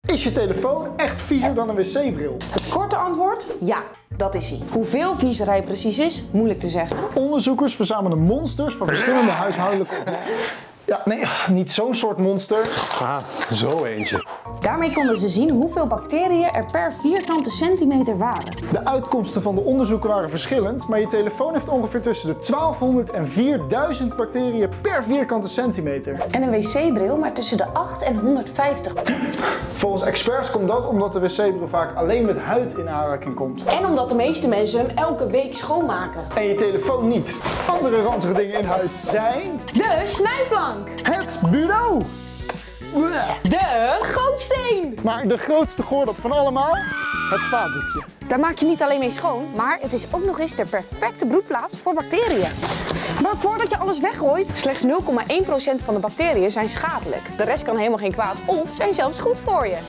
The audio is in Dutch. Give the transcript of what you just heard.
Is je telefoon echt viezer dan een wc-bril? Het korte antwoord? Ja, dat is hij. Hoeveel viezerij precies is, moeilijk te zeggen. Onderzoekers verzamelen monsters van verschillende huishoudelijke... Ja, nee, niet zo'n soort monster. Ah, zo eentje. Daarmee konden ze zien hoeveel bacteriën er per vierkante centimeter waren. De uitkomsten van de onderzoeken waren verschillend, maar je telefoon heeft ongeveer tussen de 1200 en 4000 bacteriën per vierkante centimeter. En een wc-bril maar tussen de 8 en 150. Volgens experts komt dat omdat de wc-bril vaak alleen met huid in aanraking komt. En omdat de meeste mensen hem elke week schoonmaken. En je telefoon niet. Andere ranzige dingen in huis zijn... De snijplank. Het bureau. De gootsteen. Maar de grootste gordel van allemaal, het vaatdoekje. Daar maak je niet alleen mee schoon, maar het is ook nog eens de perfecte broedplaats voor bacteriën. Maar voordat je alles weggooit, slechts 0,1% van de bacteriën zijn schadelijk. De rest kan helemaal geen kwaad of zijn zelfs goed voor je.